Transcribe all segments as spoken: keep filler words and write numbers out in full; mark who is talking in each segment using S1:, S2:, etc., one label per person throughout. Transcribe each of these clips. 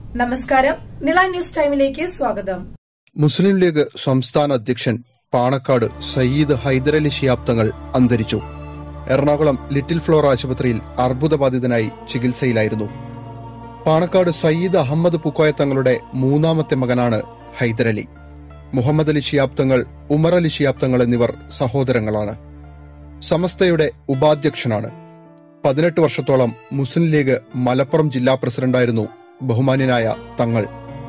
S1: നമസ്കാരം, നിള ന്യൂസ് ടൈമിലേക്ക് സ്വാഗതം.
S2: മുസ്ലിം ലീഗ് സംസ്ഥാന അധ്യക്ഷൻ പാണക്കാട് സയ്യിദ് ഹൈദരലി ശിഹാബ് തങ്ങൾ അന്തരിച്ചു. എറണാകുളം ലിറ്റിൽ ഫ്ലോർ ആശുപത്രിയിൽ അർബുദബാധിതനായി ചികിത്സയിലായിരുന്നു. പാണക്കാട് സയ്യിദ് അഹമ്മദ് പൂക്കോയ തങ്ങളുടെ മൂന്നാമത്തെ മകനാണ് ഹൈദരലി. മുഹമ്മദ് അലി ശിഹാബ് തങ്ങൾ, ഉമർ അലി ശിഹാബ് തങ്ങൾ എന്നിവർ സഹോദരങ്ങളാണ്. സമസ്തയുടെ ഉപാധ്യക്ഷനാണ്. പതിനെട്ട് വർഷത്തോളം മുസ്ലിം ലീഗ് മലപ്പുറം ജില്ലാ പ്രസിഡന്റായിരുന്നു ബഹുമാന്യനായ തങ്ങൾ.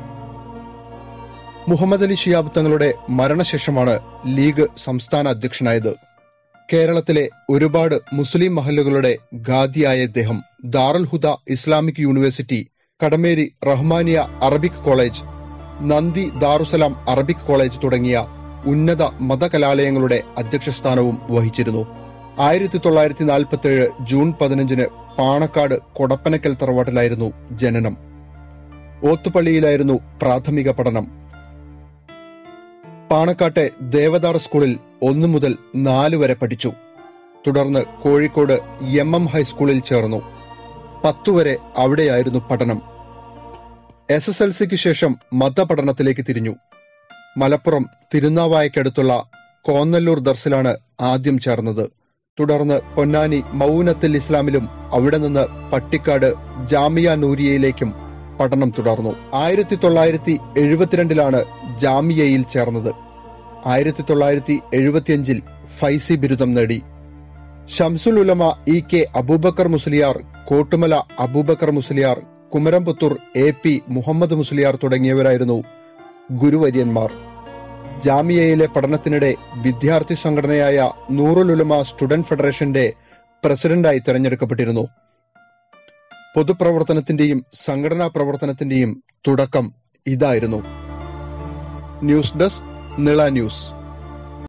S2: മുഹമ്മദ് അലി ശിഹാബ് തങ്ങളുടെ മരണശേഷമാണ് ലീഗ് സംസ്ഥാന അധ്യക്ഷനായത്. കേരളത്തിലെ ഒരുപാട് മുസ്ലിം മഹല്ലുകളുടെ ഖാദിയായ ഇദ്ദേഹം Darul Huda Islamic university, Kadameri Rahmaniya Arabic college, Nandi Darussalam Arabic college തുടങ്ങിയ ഉന്നത മതകലാലയങ്ങളുടെ അധ്യക്ഷസ്ഥാനവും വഹിച്ചിരുന്നു. ആയിരത്തി തൊള്ളായിരത്തി നാൽപ്പത്തി ഏഴ് ജൂൺ പതിനഞ്ചിന് പാണക്കാട് കൊടപ്പനക്കൽ തറവാട്ടിലായിരുന്നു ജനനം. ഓത്തുപള്ളിയിലായിരുന്നു പ്രാഥമിക പഠനം. പാണക്കാട്ടെ ദേവദാർ സ്കൂളിൽ ഒന്നു മുതൽ നാല് വരെ പഠിച്ചു. തുടർന്ന് കോഴിക്കോട് എം എം ഹൈസ്കൂളിൽ ചേർന്നു. പത്തുവരെ അവിടെയായിരുന്നു പഠനം. എസ് എസ് എൽ സിക്ക് ശേഷം മതപഠനത്തിലേക്ക് തിരിഞ്ഞു. മലപ്പുറം തിരുനാവായക്കടുത്തുള്ള കോന്നല്ലൂർ ദർസിലാണ് ആദ്യം ചേർന്നത്. തുടർന്ന് പൊന്നാനി മൗനത്തുൽ ഇസ്ലാമിലും അവിടെ നിന്ന് പട്ടിക്കാട് ജാമിയ നൂരിയയിലേക്കും പഠനം തുടർന്നു. ആയിരത്തി തൊള്ളായിരത്തി എഴുപത്തിരണ്ടിലാണ് ജാമിയയിൽ ചേർന്നത്. ആയിരത്തി തൊള്ളായിരത്തി എഴുപത്തിയഞ്ചിൽ ഫൈസി ബിരുദം നേടി. Shamsul Ulama E K Abubakar Musliyar, Kottumala Abubakar Musliyar, Kumaramputhur A P Muhammad Musliyar തുടങ്ങിയവരായിരുന്നു ഗുരുവര്യന്മാർ. ജാമിയയിലെ പഠനത്തിനിടെ വിദ്യാർത്ഥി സംഘടനയായ നൂറുൽ ഉലമ സ്റ്റുഡന്റ് ഫെഡറേഷന്റെ പ്രസിഡന്റായി തെരഞ്ഞെടുക്കപ്പെട്ടിരുന്നു. പൊതുപ്രവർത്തനത്തിന്റെയും സംഘടനാ പ്രവർത്തനത്തിന്റെയും തുടക്കം ഇതായിരുന്നു. News desk, Nila news.